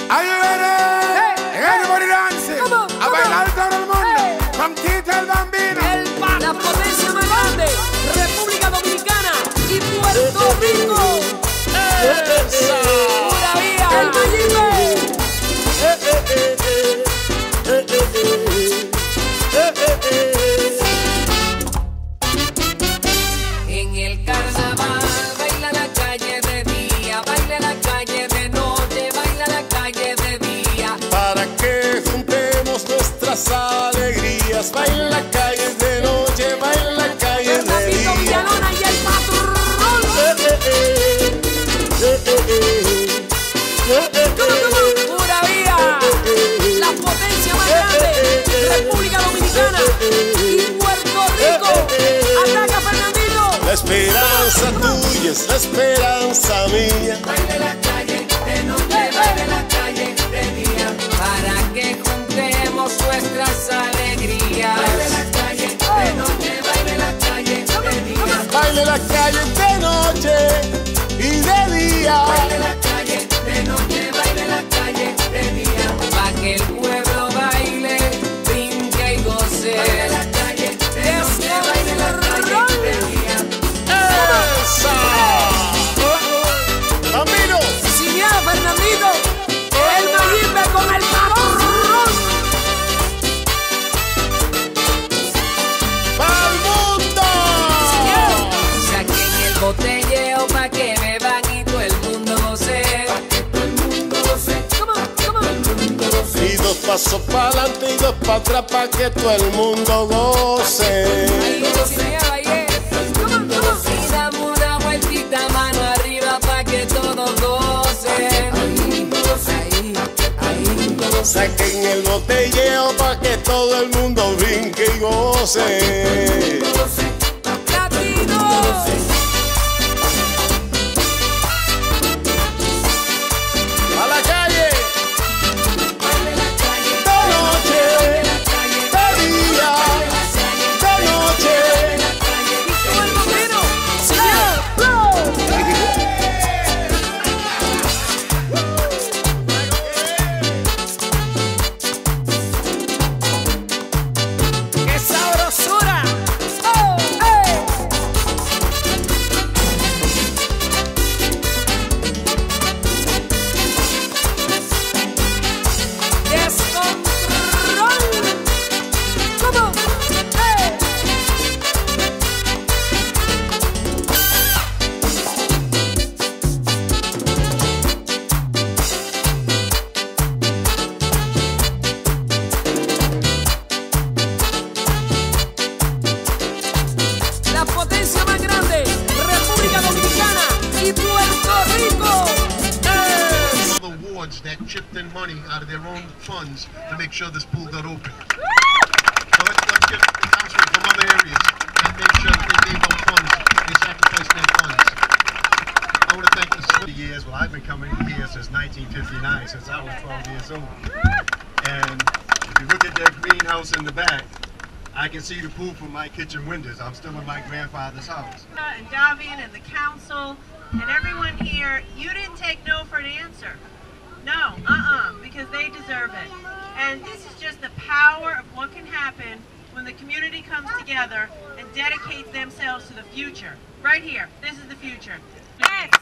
Are you ready? Everybody dancing. A bailar todo el mundo. Con Tita el Bambino. La potencia más grande, República Dominicana y Puerto Rico. Pura vida. El Mayimbe. En el carnaval baila la calle de día, baila la calle de noche, baila la calle de día. Para que juntemos nuestras alegrías, baila la calle de noche, baila la calle de día. Villalona y el patrón. Pura vida. La potencia más grande, República Dominicana y Puerto Rico. Ataca, Fernandito. La esperanza tuya es la esperanza mía. Baile la calle de noche, baile la calle de día, para que juntemos nuestras alegrías. Baile la calle de noche, baile la calle de día. Baile la calle de noche y de día. Baile la calle de noche, baile la calle de día, para que el pueblo baile, brinque y goce. Baile la calle de noche, baile la calle de día. ¡Esa! ¡Bambino! Sí, mira, Fernandito, el Mayimbe con el patrón. ¡Pa'l mundo! Saquen el botelleo pa' que beban y todo el mundo goce. Pa' que todo el mundo goce. Come on. Y dos pasos para adelante y dos para atrás para que todo el mundo goce. Ahí goce, ahí y dame una vueltita, mano arriba pa' que todos gocen. Ahí goce. Saquen el botelleo para que todo el mundo brinque y goce. Latino. ¡A la calle! Baile la calle ¡De noche! ¡De día! ¡De noche! como el bombero. Señor, ¡qué sabrosura! ¡Oh! ¡Hey! ¡Descontrol! ¿Cómo? ¡Hey! La potencia más grande, República Dominicana y Puerto Rico. Other wards that chipped in money out of their own funds to make sure this pool got open. So let's get councilmen from other areas and make sure that they gave up funds, they sacrificed their funds. I want to thank the years. Well, I've been coming here since 1959, since I was 12 years old. And if you look at their greenhouse in the back, I can see the pool from my kitchen windows. I'm still in my grandfather's house. And Davey and the council and everyone here, you didn't take no for an answer. No, because they deserve it. And this is just the power of what can happen when the community comes together and dedicates themselves to the future. Right here, this is the future. Next.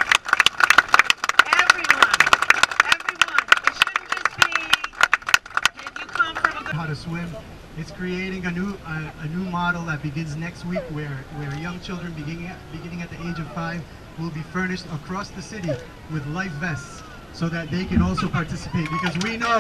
Everyone. It shouldn't just be if you come from a good... How to swim. It's creating a new model that begins next week where young children beginning at the age of 5 will be furnished across the city with life vests so that they can also participate, because we know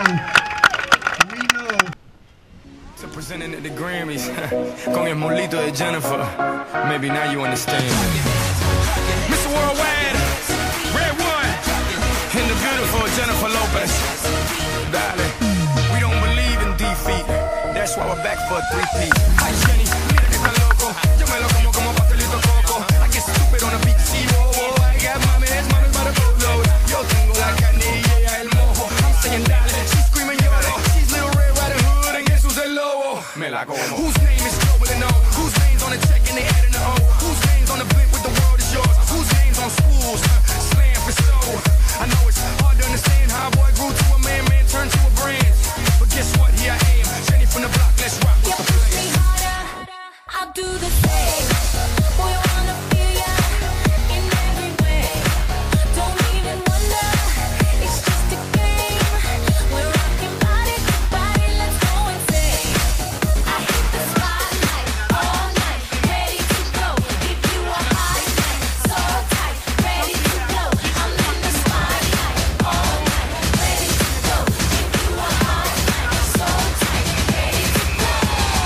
So presenting at the Grammys con el molito de Jennifer. Maybe now you understand. Mr. Worldwide, Red One, and the beautiful Jennifer Lopes. Darling, we don't believe in defeat. That's why we're back for a three-peat. Ay, Jenny, mira que está loco. Yo me lo como pastelito coco. I get stupid on the beat, see, whoa, whoa. I got mames by the boatload. Yo tengo la carne y ella el mojo. I'm saying dale, she's screaming YOLO. She's Little Red Riding Hood and guess who's el lobo? Me la como. Whose name is global and O? Whose name's on the check and they adding the O? Whose name's on the blimp with the world is what's yours? Whose name's on schools? Slam for show. I know it's hard to understand how a boy grew to a man, man turned to a brand. But guess what? Here I am, Jenny from the block. Let's rock. You push me harder, I'll do the same. Boy, I wanna feel ya in every way. Don't even wonder, it's just a game. We're rocking body to body, let's go insane. I hit the spotlight all night, ready to go. Give you a hot night, so tight, ready to blow. I'm in the spotlight all night, ready to go. Give you a hot night, so tight, ready to blow.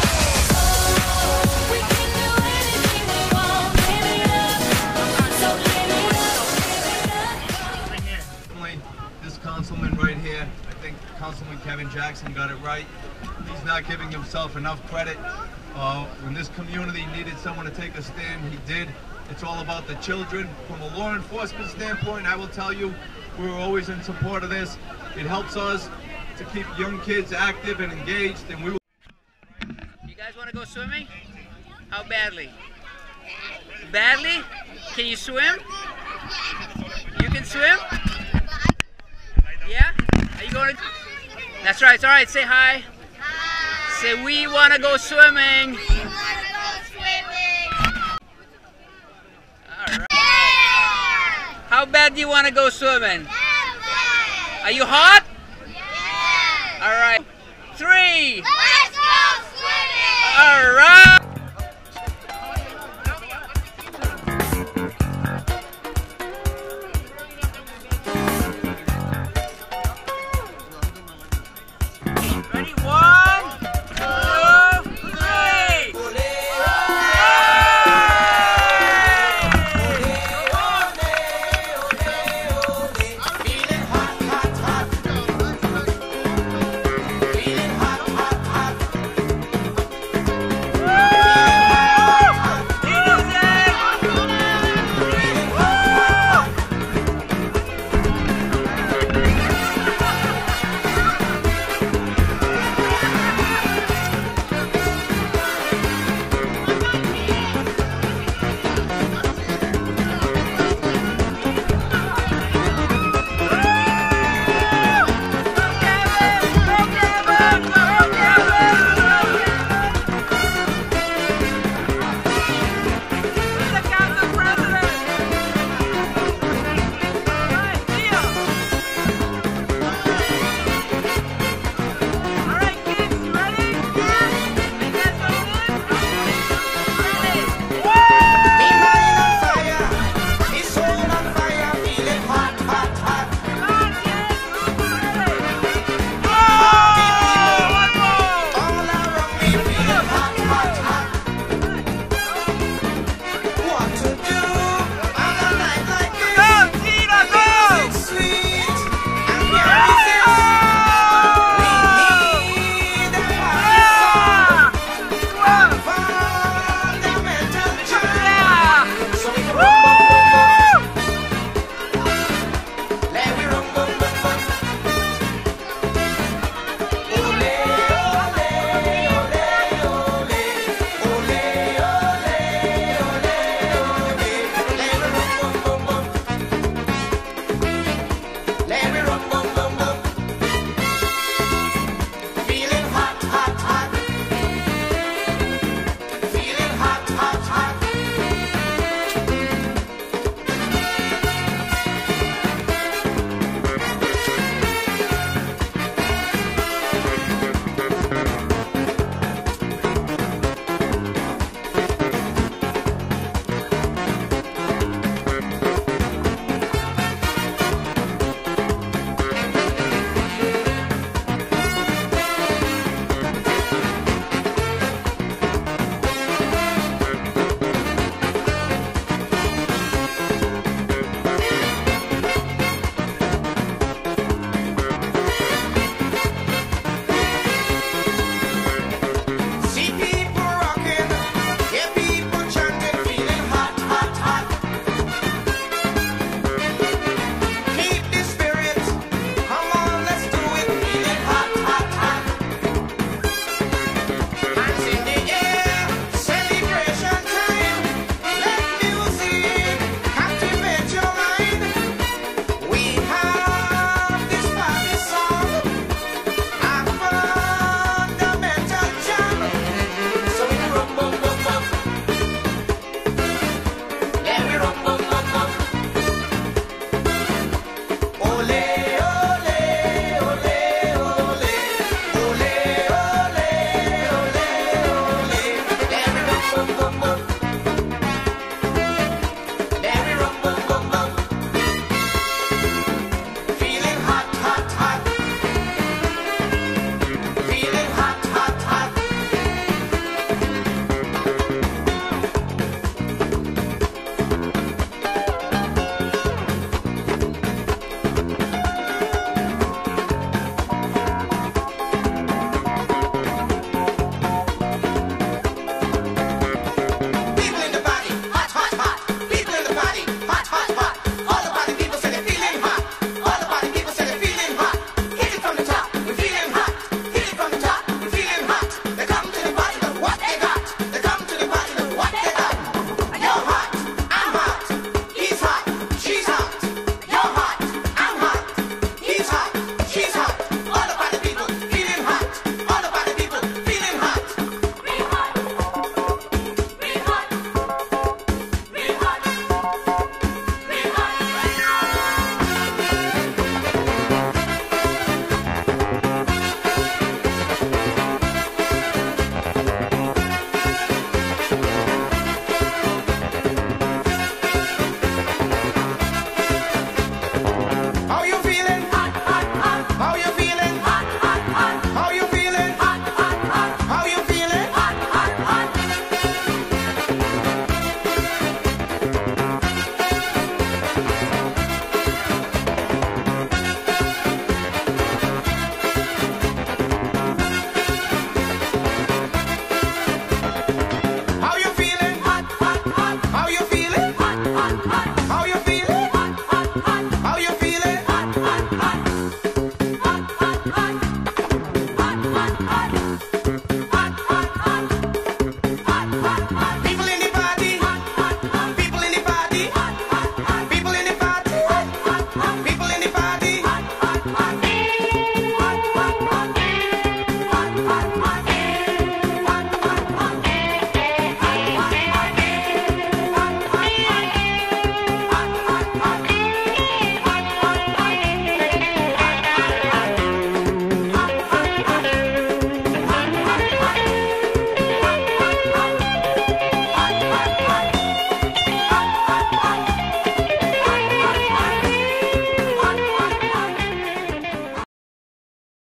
We can do anything we want, live it up, so live it up, live it up. This councilman right here, I think Councilman Kevin Jackson got it right. He's not giving himself enough credit. When this community needed someone to take a stand, he did. It's all about the children. From a law enforcement standpoint, I will tell you, we're always in support of this. It helps us to keep young kids active and engaged, and we will. You guys want to go swimming? How badly? Badly? Can you swim? You can swim? Yeah? Are you going to? That's right. It's all right. Say hi. Say we want to go swimming. All right. How bad do you want to go swimming? Are you hot? All right. 3.